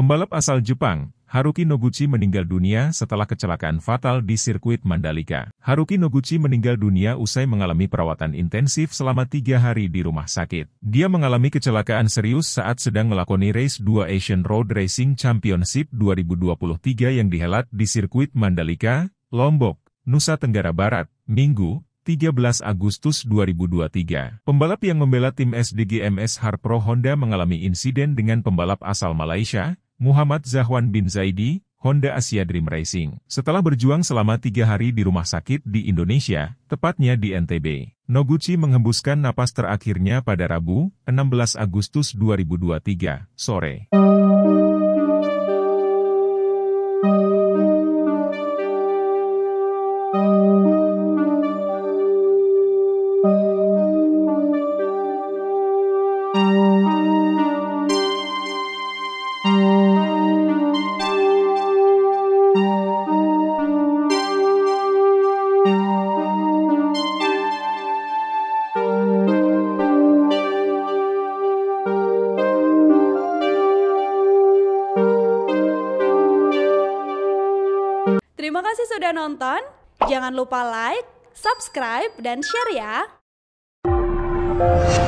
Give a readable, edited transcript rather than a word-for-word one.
Pembalap asal Jepang, Haruki Noguchi meninggal dunia setelah kecelakaan fatal di sirkuit Mandalika. Haruki Noguchi meninggal dunia usai mengalami perawatan intensif selama 3 hari di rumah sakit. Dia mengalami kecelakaan serius saat sedang melakoni race 2 Asian Road Racing Championship 2023 yang dihelat di sirkuit Mandalika, Lombok, Nusa Tenggara Barat, Minggu, 13 Agustus 2023. Pembalap yang membela tim SDGMS Harpro Honda mengalami insiden dengan pembalap asal Malaysia, Muhammad Zahwan bin Zaidi, Honda Asia Dream Racing. Setelah berjuang selama 3 hari di rumah sakit di Indonesia, tepatnya di NTB, Noguchi menghembuskan napas terakhirnya pada Rabu, 16 Agustus 2023, sore. Terima kasih sudah nonton. Jangan lupa like, subscribe, dan share ya.